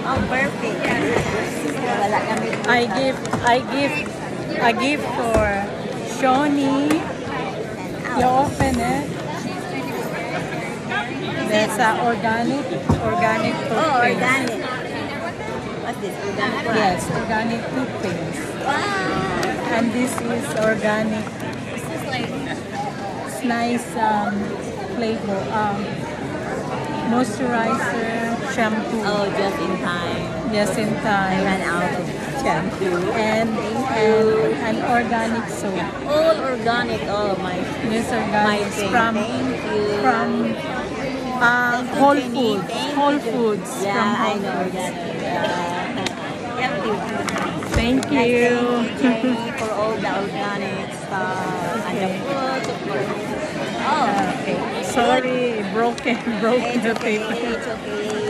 Oh, perfect. Wala kami. I give for Sionne. You open it. There's organic toothpaste. Oh, organic. What's this? Organic what? Yes, organic toothpaste. Wow. And this is organic. This is like... It's nice flavor. Moisturizer, shampoo. Oh, just in time. Yes, in I time. ran out of shampoo. And organic soap. All organic, all of my... This My organic thing. from Thank you. Whole Jenny. Foods. Thank Whole you. Foods. Yeah, From I Whole know Foods. that. Thank you. Thank Yes, you. thank you, Jenny, for all the organic stuff and the food, of course. Oh, Okay. Sorry, broken it's the okay. paper. It's okay.